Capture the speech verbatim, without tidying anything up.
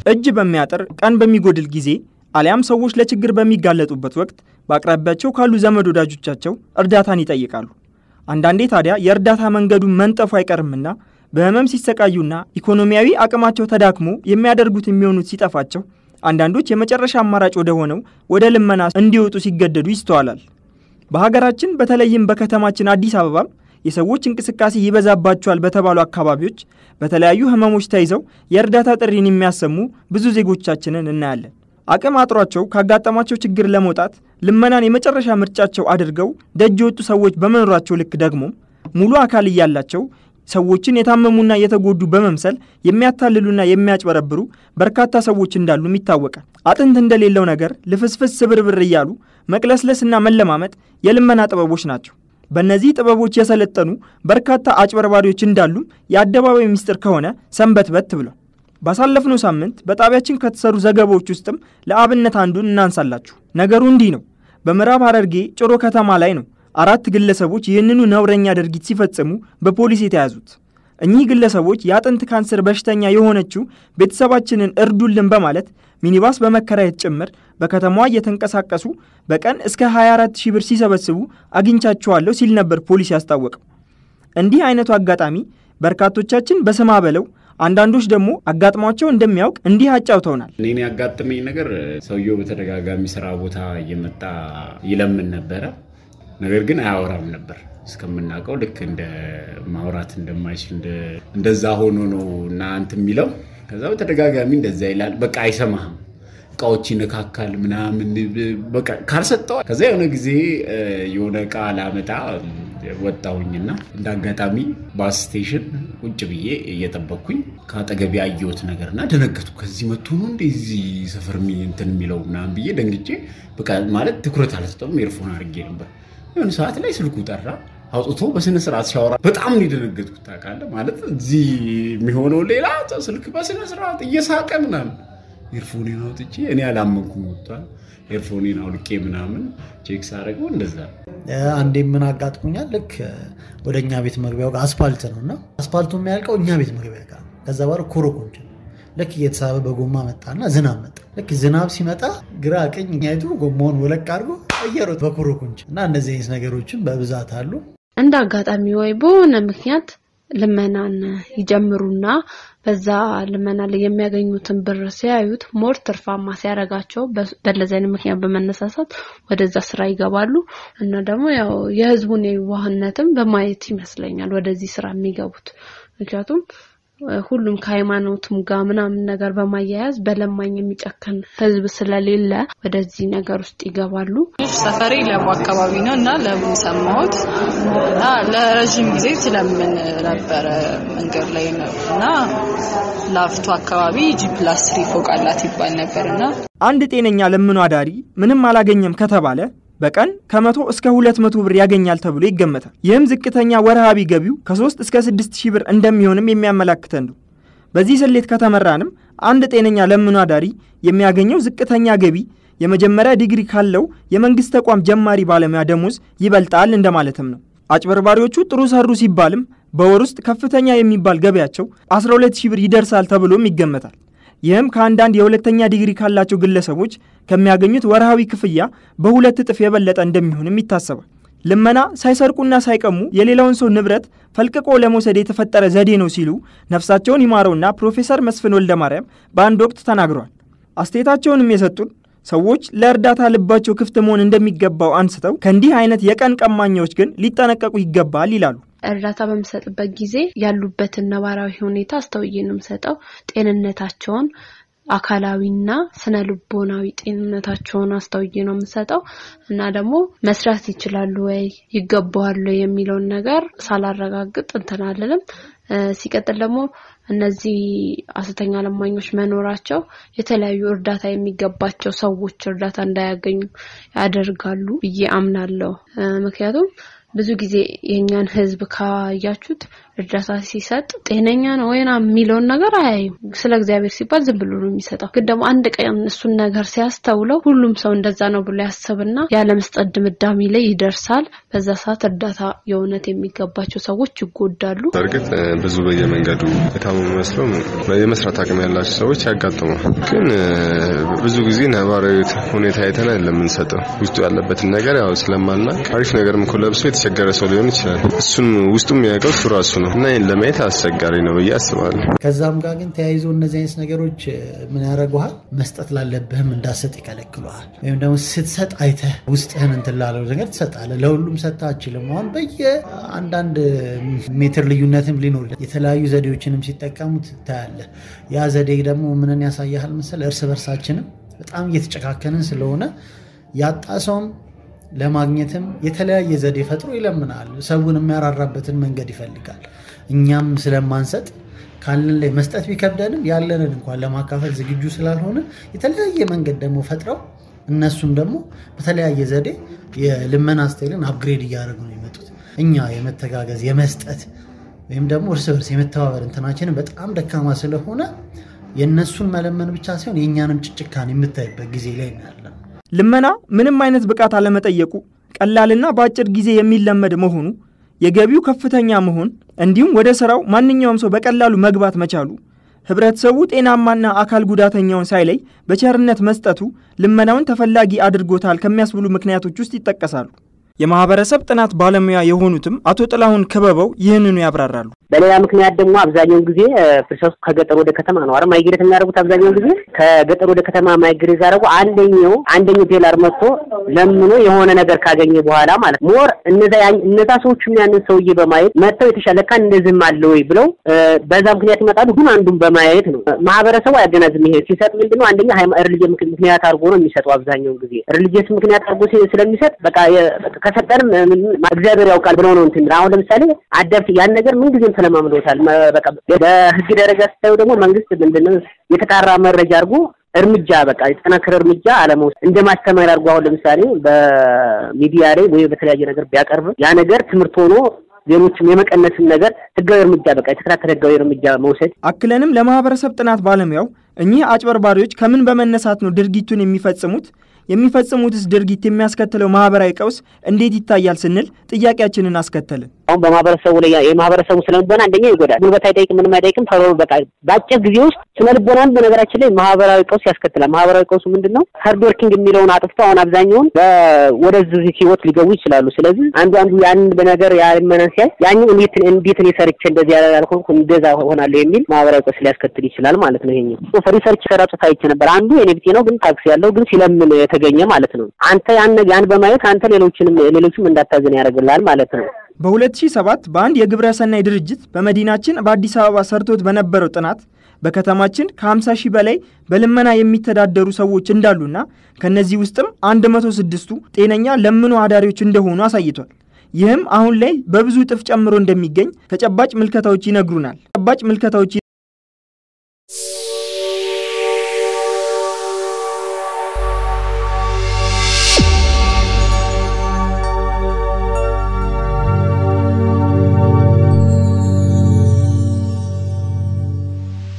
እጅ በሚያጠር ቀን በሚጎድል ጊዜ አሊያም ሰዎች ለችግር በሚጋለጡበት ወቅት በአቅራቢያቸው ካሉ ዘመድ ወዳጆቻቸው እርዳታን ይጠይቃሉ። አንዳንዴ ታዲያ የእርዳታ መንገዱን መንጠፉ አይቀርምና በህመም ሲሰቃዩና ኢኮኖሚያዊ አቅማቸው ተዳክሞ የሚያደርጉት የሚሆኑት ሲጠፋቸው አንዳንዶች የመጨረሻ አማራጭ ወደ ሆነው ወደ ልመና እንዲወጡ ሲገደዱ ይስተዋላል። በሀገራችን በተለይም በከተማችን አዲስ አበባ የሰዎች እንቅስቃሴ ይበዛባቸዋል በተባሉ አካባቢዎች በተለያዩ ህመሞች ተይዘው የእርዳታ ጥሪን የሚያሰሙ ብዙ ዜጎቻችንን እናያለን። አቅም አጥሯቸው ካጋጠማቸው ችግር ለመውጣት ልመናን የመጨረሻ ምርጫቸው አድርገው ደጅ የወጡ ሰዎች በመኖራቸው ልክ ደግሞ ሙሉ አካል እያላቸው ሰዎችን የታመሙና የተጎዱ በመምሰል የሚያታልሉና የሚያጭበረብሩ በርካታ ሰዎች እንዳሉም ይታወቃል። አጥንት እንደሌለው ነገር ልፍስፍስ ስብርብር እያሉ መቅለስለስና መለማመጥ የልመና ጥበቦች ናቸው። በእነዚህ ጥበቦች የሰለጠኑ በርካታ አጭበርባሪዎች እንዳሉም የአደባባይ ሚስጥር ከሆነ ሰንበትበት ብሏል። ባሳለፍነው ሳምንት በጣቢያችን ከተሰሩ ዘገባዎች ውስጥም ለአብነት አንዱን እናንሳላችሁ። ነገሩ እንዲህ ነው። በምዕራብ ሐረርጌ ጭሮ ከተማ ላይ ነው አራት ግለሰቦች ይህንኑ ነውረኛ ድርጊት ሲፈጽሙ በፖሊስ የተያዙት። እኚህ ግለሰቦች የአጥንት ካንሰር በሽተኛ የሆነችው ቤተሰባችንን እርዱልን በማለት ሚኒባስ በመከራየት ጭምር በከተማዋ እየተንቀሳቀሱ በቀን እስከ ሃያ አራት ሺህ ብር ሲሰበስቡ አግኝቻቸዋለሁ ሲል ነበር ፖሊስ ያስታወቀው። እንዲህ አይነቱ አጋጣሚ በርካቶቻችን በስማ በለው አንዳንዶች ደግሞ አጋጥሟቸው እንደሚያውቅ እንዲህ አጫውተውናል። እኔ ያጋጥመኝ ነገር ሰውየው በተደጋጋሚ ስራ ቦታ እየመጣ ይለምን ነበር። ነገር ግን አያወራም ነበር። እስከምናቀው ልክ እንደ ማውራት እንደማይችል እንደ እንደዛ ሆኖ ነው እና አንተ የሚለው ከዛ በተደጋጋሚ እንደዛ ይላል። በቃ አይሰማህም። ቃዎች ይነካካል ምናምን በቃ ካልሰጠው ከዛ የሆነ ጊዜ የሆነ ቃል አመጣ ወጣውኝና እንዳጋጣሚ ባስ ስቴሽን ቁጭ ብዬ እየተጠበቅኩኝ ካጠገብ ያየሁት ነገርና ደነገጥኩ። ከዚህ መጥቶ ነው እንደዚህ ሰፈር ምን እንትን የሚለው ምናምን ብዬ ደንግጬ በቃ ማለት ትኩረት አልሰጠውም። ኤርፎን አድርጌ ነበር። የሆነ ሰዓት ላይ ስልኩ ጠራ። አውጥቶ በስነ ስርዓት ሲያወራ በጣም ነው ደነገጥኩት። ታውቃለህ ማለት እዚህ የሚሆነው ሌላ ስልክ በስነ ስርዓት እየሳቀ ምናምን ኤርፎኔን አውጥቼ እኔ አላመንኩም። ወጣ ኤርፎኔን አውልቄ ምናምን ቼክ ሳደርገው እንደዛ አንዴ ምን አጋጥሞኛል። ልክ ወደኛ ቤት መግቢያው ጋር አስፋልት ነውና አስፋልቱ የሚያልቀው እኛ ቤት መግቢያ ጋር ከዛ ባረ ኮሮኮንች ልክ እየተሳበ በጎማ መጣና ዝናብ መጣ። ልክ ዝናብ ሲመጣ ግራ ቀኝ አይቶ ጎማውን ወለቅ አድርጎ አየሮት በኮሮኮንች እና እነዚህ አይነት ነገሮችን በብዛት አሉ። እንደ አጋጣሚ ወይ በሆነ ምክንያት ልመናን ይጀምሩና በዛ ልመና ላይ የሚያገኙትን ብር ሲያዩት ሞር ትርፋማ ሲያረጋቸው በለዘን ምክንያት በመነሳሳት ወደዛ ስራ ይገባሉ እና ደግሞ ያው የህዝቡን የዋህነትም በማየት ይመስለኛል ወደዚህ ስራ የሚገቡት። ምክንያቱም ሁሉም ከሃይማኖቱም ጋር ምናምን ነገር በማያያዝ በለማኝ የሚጨከን ህዝብ ስለሌለ ወደዚህ ነገር ውስጥ ይገባሉ። ሰፈሬ ለቡ አካባቢ ነው እና ለቡ ሰማሁት እና ለረጅም ጊዜ ስለምን ነበር መንገድ ላይ ነውና ላፍቶ አካባቢ ጂ ፕላስ ትሪ ፎቅ አላት ይባል ነበርና አንድ ጤነኛ ለምኑ አዳሪ ምንም አላገኘም ከተባለ በቀን ከመቶ እስከ ሁለት መቶ ብር ያገኛል ተብሎ ይገመታል። ይህም ዝቅተኛ ወርሃዊ ገቢው ከ3 እስከ ስድስት ሺህ ብር እንደሚሆንም የሚያመላክተን ነው። በዚህ ስሌት ከተመራንም አንድ ጤነኛ ለምኑ አዳሪ የሚያገኘው ዝቅተኛ ገቢ የመጀመሪያ ዲግሪ ካለው የመንግስት ተቋም ጀማሪ ባለሙያ ደሞዝ ይበልጣል እንደማለትም ነው። አጭበርባሪዎቹ ጥሩ ሰሩ ሲባልም በወር ውስጥ ከፍተኛ የሚባል ገቢያቸው አስራ ሁለት ሺህ ብር ይደርሳል ተብሎም ይገመታል። ይህም ከአንዳንድ የሁለተኛ ዲግሪ ካላቸው ግለሰቦች ከሚያገኙት ወርሃዊ ክፍያ በሁለት እጥፍ የበለጠ እንደሚሆንም ይታሰባል። ልመና ሳይሰርቁና ሳይቀሙ የሌላውን ሰው ንብረት ፈልቅቆ ለመውሰድ የተፈጠረ ዘዴ ነው ሲሉ ነፍሳቸውን ይማረውና ፕሮፌሰር መስፍን ወልደማርያም በአንድ ወቅት ተናግረዋል። አስተያየታቸውንም የሰጡን ሰዎች ለእርዳታ ልባቸው ክፍት መሆን እንደሚገባው አንስተው ከእንዲህ አይነት የቀን ቀማኞች ግን ሊጠነቀቁ ይገባል ይላሉ። እርዳታ በመሰጥበት ጊዜ ያሉበትን ነባራዊ ሁኔታ አስተውየንም ሰጠው ጤንነታቸውን አካላዊና ስነልቦናዊ ጤንነታቸውን አስተውየ ነው የምሰጠው እና ደግሞ መስራት ይችላሉ ወይ ይገባዋል የሚለውን ነገር ሳላረጋግጥ እንትን አለለም። ሲቀጥል ደግሞ እነዚህ አስተኛ ለማኞች መኖራቸው የተለያዩ እርዳታ የሚገባቸው ሰዎች እርዳታ እንዳያገኙ ያደርጋሉ ብዬ አምናለሁ። ምክንያቱም ብዙ ጊዜ የኛን ህዝብ ካያችሁት እርዳታ ሲሰጥ ጤነኛ ነው ወይና የሚለውን ነገር አያይም። ስለ እግዚአብሔር ሲባል ዝም ብሎ ነው የሚሰጠው። ግን ደግሞ አንድ ቀን እሱን ነገር ሲያስተውለው ሁሉም ሰው እንደዛ ነው ብሎ ያስብና ያለ መስጠት ድምዳሜ ላይ ይደርሳል። በዛ ሰዓት እርዳታ የእውነት የሚገባቸው ሰዎች ይጎዳሉ። እርግጥ ብዙ በየመንገዱ የታመሙ መስለው የመስራት አቅም ያላቸው ሰዎች ያጋጥማል። ግን ብዙ ጊዜ ነባራዊ ሁኔታ አይተን ለምንሰጠው ውስጡ ያለበትን ነገር ያው ስለማልና አሪፍ ነገርም ኮለብሶ የተቸገረ ሰው ሊሆን ይችላል። እሱን ውስጡም ያውቀው እሱ ራሱ ነው እና ይሄን ለማየት አስቸጋሪ ነው ብዬ አስባለሁ። ከዛም ጋር ግን ተያይዞ እነዚህ አይነት ነገሮች ምን ያደርጉሃል? መስጠት ላለብህም እንዳሰጥ ይከለክሉሃል። ወይም ደግሞ ስትሰጥ አይተህ ውስጥህን እንትን ላለው ነገር ትሰጣለህ። ለሁሉም ሰጥተህ አትችልም። አሁን በየአንዳንድ ሜትር ልዩነትም ሊኖር የተለያዩ ዘዴዎችንም ሲጠቀሙት ታያለህ። ያ ዘዴ ደግሞ ምንን ያሳያል መሰለህ? እርስ በርሳችንም በጣም እየተጨካከንን ስለሆነ ያጣሰውም ለማግኘትም የተለያየ ዘዴ ፈጥሮ ይለምናል። ሰውን የሚያራራበትን መንገድ ይፈልጋል። እኛም ስለማንሰጥ ካለን ላይ መስጠት ቢከብደንም ያለንን እንኳን ለማካፈል ዝግጁ ስላልሆነ የተለያየ መንገድ ደግሞ ፈጥረው እነሱም ደግሞ በተለያየ ዘዴ የልመና ስታይልን አፕግሬድ እያደረጉ ነው የሚመጡት። እኛ የመተጋገዝ የመስጠት ወይም ደግሞ እርስ በርስ የመተባበር እንትናችንን በጣም ደካማ ስለሆነ የነሱን መለመን ብቻ ሳይሆን የኛንም ጭጭካን የምታይበት ጊዜ ላይ ነው ያለው። ልመና ምንም አይነት ብቃት አለመጠየቁ ቀላልና በአጭር ጊዜ የሚለመድ መሆኑ የገቢው ከፍተኛ መሆን እንዲሁም ወደ ስራው ማንኛውም ሰው በቀላሉ መግባት መቻሉ ህብረተሰቡ ጤናማና አካል ጉዳተኛውን ሳይለይ በቸርነት መስጠቱ ልመናውን ተፈላጊ አድርጎታል ከሚያስብሉ ምክንያቶች ውስጥ ይጠቀሳሉ። የማህበረሰብ ጥናት ባለሙያ የሆኑትም አቶ ጥላሁን ከበበው ይህንኑ ያብራራሉ። በሌላ ምክንያት ደግሞ አብዛኛው ጊዜ ፍልሰቱ ከገጠር ወደ ከተማ ነው አረ ማይግሬት የሚያደርጉት። አብዛኛው ጊዜ ከገጠር ወደ ከተማ ማይግሬት ያደርጉ አንደኛው አንደኛው ቴላር መጥቶ ለምኖ የሆነ ነገር ካገኘ በኋላ ማለት ሞር እነዛ እነዛ ሰዎችም ያንን ሰውዬ በማየት መጥተው የተሻለ ካን እንደዚህም አለ ወይ ብለው በዛ ምክንያት ይመጣሉ። ግን አንዱን በማየት ነው ማህበረሰቡ ያገናዝም። ይሄ ሲሰጥ ምንድነው አንደኛ ሪሊጂየስ ምክንያት አድርጎ ነው የሚሰጠው። አብዛኛው ጊዜ ሪሊጂየስ ምክንያት አድርጎ ስለሚሰጥ በቃ ከሰጠንም እግዚአብሔር ያውቃል ብለው ነው እንትን። አሁን ለምሳሌ አዳፕት ያን ነገር ምን ጊዜም ተለማምዶታል። በቃ በህግ ደረጃ ስታዩ ደግሞ መንግስት ምንድነው የተጣራ መረጃ አድርጎ እርምጃ በቃ የተጠናከረ እርምጃ አለመውሰድ እንደማስተማር አድርጎ አሁን ለምሳሌ በሚዲያ ላይ ወይ በተለያየ ነገር ቢያቀርብ ያ ነገር ትምህርት ሆኖ ሌሎችም የመቀነስም ነገር ህጋዊ እርምጃ በቃ የተከታተለ ህጋዊ እርምጃ መውሰድ። አክለንም ለማህበረሰብ ጥናት ባለሙያው እኚህ አጭበርባሪዎች ከምን በመነሳት ነው ድርጊቱን የሚፈጽሙት? የሚፈጽሙትስ ድርጊት የሚያስከትለው ማህበራዊ ቀውስ እንዴት ይታያል ስንል ጥያቄያችንን አስከተልን። አሁን በማህበረሰቡ ላይ የማህበረሰቡ ስለልቦና አንደኛ ይጎዳል። ጉልበት አይጠይቅም፣ ምንም አይጠይቅም። ተሮ በቃ ባጭር ጊዜ ውስጥ ስለልቦናን በነገራችን ላይ ማህበራዊ ቀውስ ያስከትላል። ማህበራዊ ቀውሱ ምንድነው? ሃርድ ወርኪንግ የሚለውን አጥፍቶ አሁን አብዛኛውን ወደዚህ ህይወት ሊገቡ ይችላሉ። ስለዚህ አንዱ አንዱ ያን በነገር ያለመነስ ያይ ያኛው እንዴት እንዴት ነው ሰርች እንደዚህ ያላልኩ እንደዛ ሆናለሁ የሚል ማህበራዊ ቀውስ ሊያስከትል ይችላል ማለት ነው። ይሄኛው ሪሰርች ሰራቱ ታይቼ ነበር። አንዱ ኤንኤፍቲ ነው ግን ታክስ ያለው ግን ሲለምን የተገኘ ማለት ነው። አንተ ያን ያን በማየት አንተ ሌሎችንም ሌሎችም እንዳታዘን ያደርግልሃል ማለት ነው። በሁለት ሺህ ሰባት በአንድ የግብረ ሰናይ ድርጅት በመዲናችን በአዲስ አበባ ሰርቶት በነበረው ጥናት በከተማችን ከ50 ሺህ በላይ በልመና የሚተዳደሩ ሰዎች እንዳሉና ከነዚህ ውስጥም አንድ መቶ ስድስቱ ጤነኛ ለምኖ አዳሪዎች እንደሆኑ አሳይቷል። ይህም አሁን ላይ በብዙ ጥፍ ጨምሮ እንደሚገኝ ተጨባጭ ምልከታዎች ይነግሩናል። ተጨባጭ ምልከታዎች